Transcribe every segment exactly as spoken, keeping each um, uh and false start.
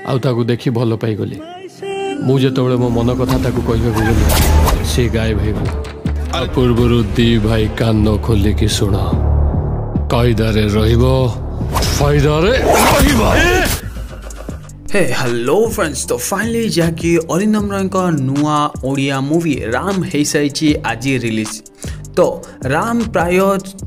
आउ ताकू देखी भल पाई गली मु जेतबेले मो मन कथा ताकू कहबे गली से गायब हो गला पूर्वरु दी भाई कान खोली की सुन कायदारे रहिबो फायदारे रहिबो हे हेलो फ्रेंड्स तो फाइनली जहाँकि अरिंदम रॉय का नुआ ओडिया मूवी राम हो सारी आज रिलीज तो राम प्राय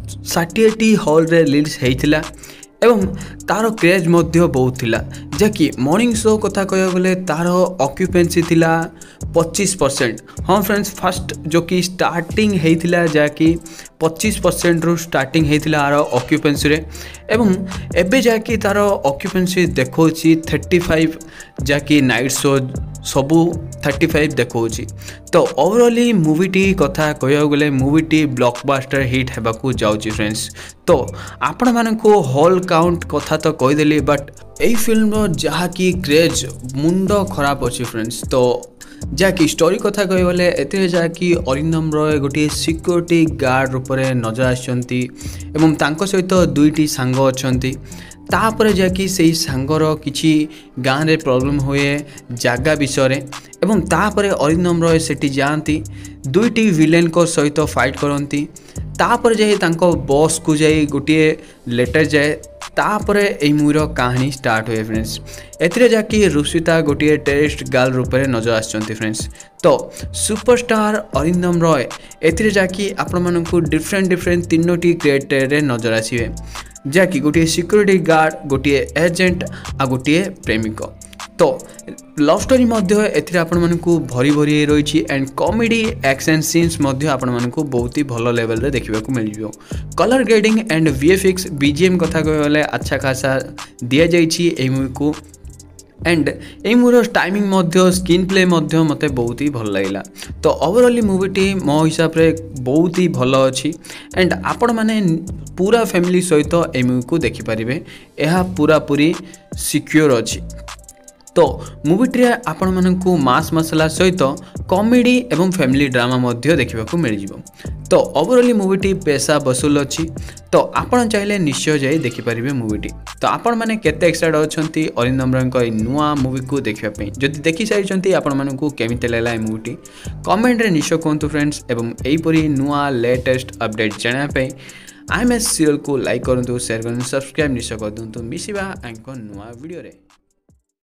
षाठी हॉल रे रिलीज होता एवं तार क्रेज मध्य बहुत थिला जहाँकि मॉर्निंग शो कथा कह गले तार ऑक्यूपेंसी थिला पच्चीस परसेंट हाँ फ्रेंड्स फर्स्ट जो कि स्टार्टिंग होता जहाँकि पच्चीस परसेंट रु स्टार्टिंग होता आर ऑक्यूपेंसी रे एवं एबे जहाँकि तार ऑक्यूपेंसी देखौछि थर्टी फाइव जहाँकि नाइट शो सबू थर्टी फाइव देखौछि तो ओवरऑली मूवीटी कथा कह गले मूवीटी ब्लॉकबस्टर हिट हेबाकू जाउछि फ्रेंड्स तो आपण मानकू हॉल काउंट कथा तो कहीदेली बट यही फिल्म जहाँकि क्रेज मुंड खराब अच्छी फ्रेंड्स तो जहाँकि स्टोरी कथा कह गले एते जहाँकि अरिंदम रॉय गोटे सिक्योरिटी गार्ड रूप में नजर आछंती एवं तांको सहित दुईटी सांग अछंती तापर जहाँकि से सांगर किछि गाँव रे प्रॉब्लम हुए जागा विषय एवं तापर अरिंदम रॉय सेठी जाती दुईटी विलेन को सहित फाइट करती तापर जाए तांको बॉस को जाए गोटे लेटर जाए तापर यही मूवीर कहानी स्टार्ट हुए फ्रेंड्स एथिरे जाकि रुषिता गोटे टेररिस्ट गर्ल रूप में नजर आछंती फ्रेंड्स तो सुपरस्टार अरिंदम रॉय एथिरे जाकि आपण मानकू डिफरेंट डिफरेंट तीनोटी क्रेडिटर रे नजर आसीबे जहाँकि गोटे सिक्योरिटी गार्ड गोटे एजेंट आ गोटे प्रेमिक तो लव स्टोरी मध्य एथिरे आपण मानकू भरी भरी रही एंड कॉमेडी एक्शन सीन्स मध्य आपण मानकू बहुत ही भल लेवल रे देखिबा को मिल जिवो colour grading and VFX BGM कथा कहले अच्छा खासा दिया जाइछि एई मूवी को एंड यही मूवीर टाइमिंग मध्य स्क्रीन प्ले मध्य मते बहुत ही भल लगिला तो ओवरऑली मूवीटी मो हिसाब रे बहुत ही भल अच्छी एंड आपण माने पूरा फैमिली सहित ए मूवी को देखि परिबे एहा पूरा पूरी सिक्योर अच्छी तो मूवीटी आपण मानकू मास मसला सहित कॉमेडी एवं फैमिली ड्रामा मध्य देखा मिल जाव तो ओवरऑली मूवीटी पैसा वसूल अच्छी तो आपण चाहिए निश्चय जाए देखिपारे मूवीटी तो आपण मैंने केते एक्साइटेड अच्छी अरिंदम रॉय नुआ मूवी को देखापी जदि देखी सारी आपण मानकू केमिति लागला ए मूवीटी कमेंट रे निश्चय कहतु फ्रेंड्स एवं एहीपरी नुआ लेटेस्ट अपडेट जानापी आई एम एस सीरियल को लाइक करूँ शेयर करूँ सब्सक्राइब निश्चय कर दूँ मिसिबा आंको नुआ वीडियो रे।